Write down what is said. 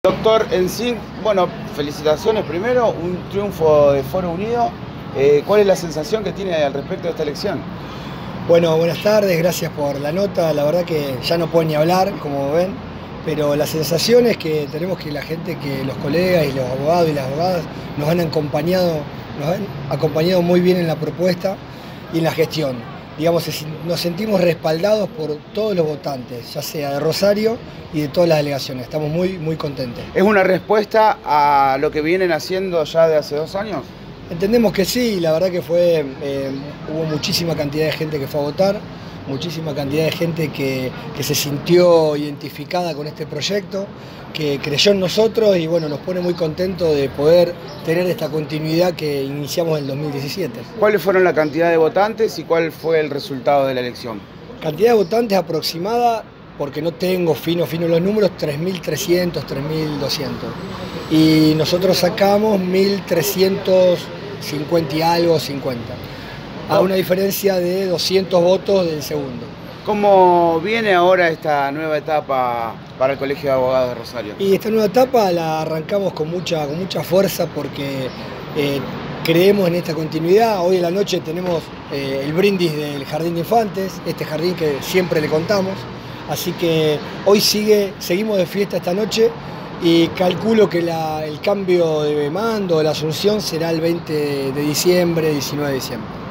Doctor, en sí, bueno, felicitaciones primero, un triunfo de Foro Unido. ¿Cuál es la sensación que tiene al respecto de esta elección? Bueno, buenas tardes, gracias por la nota. La verdad que ya no puedo ni hablar, como ven, pero la sensación es que tenemos que la gente, que los colegas y los abogados y las abogadas nos han acompañado muy bien en la propuesta y en la gestión. Digamos, nos sentimos respaldados por todos los votantes, ya sea de Rosario y de todas las delegaciones. Estamos muy contentos. ¿Es una respuesta a lo que vienen haciendo ya de hace 2 años? Entendemos que sí, la verdad que hubo muchísima cantidad de gente que fue a votar, muchísima cantidad de gente que se sintió identificada con este proyecto, que creyó en nosotros y bueno, nos pone muy contentos de poder tener esta continuidad que iniciamos en el 2017. ¿Cuáles fueron la cantidad de votantes y cuál fue el resultado de la elección? Cantidad de votantes aproximada, porque no tengo fino los números, 3.300, 3.200. Y nosotros sacamos 1.350 y algo, 50. A una diferencia de 200 votos del segundo. ¿Cómo viene ahora esta nueva etapa para el Colegio de Abogados de Rosario? Y esta nueva etapa la arrancamos con mucha fuerza porque creemos en esta continuidad. Hoy en la noche tenemos el brindis del Jardín de Infantes, este jardín que siempre le contamos. Así que hoy seguimos de fiesta esta noche y calculo que el cambio de mando, la asunción será el 20 de diciembre, 19 de diciembre.